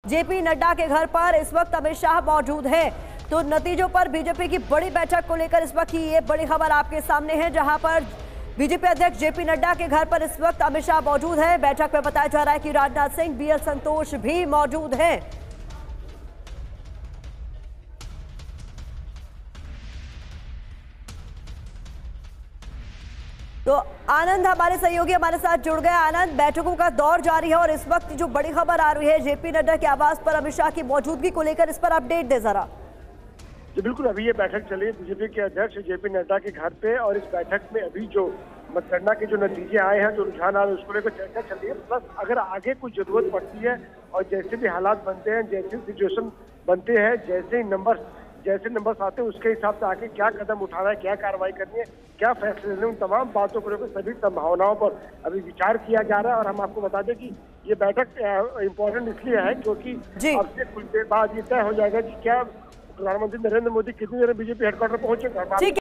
JP Nadda के घर पर इस वक्त अमित शाह मौजूद हैं। तो नतीजों पर बीजेपी की बड़ी बैठक को लेकर इस वक्त की ये बड़ी खबर आपके सामने है, जहां पर बीजेपी अध्यक्ष जेपी नड्डा के घर पर इस वक्त अमित शाह मौजूद है। बैठक में बताया जा रहा है कि राजनाथ सिंह, बीएल संतोष भी मौजूद हैं। तो आनंद हमारे सहयोगी हमारे साथ जुड़ गए। आनंद, बैठकों का दौर जारी है और इस वक्त जो बड़ी खबर आ रही है जेपी नड्डा के आवास पर अमित शाह की मौजूदगी को लेकर, इस पर अपडेट दे जरा। जी बिल्कुल, अभी ये बैठक चली है बीजेपी के अध्यक्ष जेपी नड्डा के घर पे, और इस बैठक में अभी जो मतगणना के जो नतीजे आए हैं, जो रुझान आ रहे हैं, उसको लेकर चर्चा चल रही है। प्लस अगर आगे कुछ जरूरत पड़ती है और जैसे भी हालात बनते हैं, जैसे सिचुएशन बनते हैं, जैसे नंबर्स आते हैं, उसके हिसाब से आगे क्या कदम उठाना है, क्या कार्रवाई करनी है, क्या फैसले लेने, उन तमाम बातों को लेकर सभी संभावनाओं पर अभी विचार किया जा रहा है। और हम आपको बता दें कि ये बैठक इम्पोर्टेंट इसलिए है क्योंकि अब से कुछ देर बाद ये तय हो जाएगा कि क्या प्रधानमंत्री नरेंद्र मोदी कितनी देर बीजेपी हेडक्वार्टर पहुंचेगा।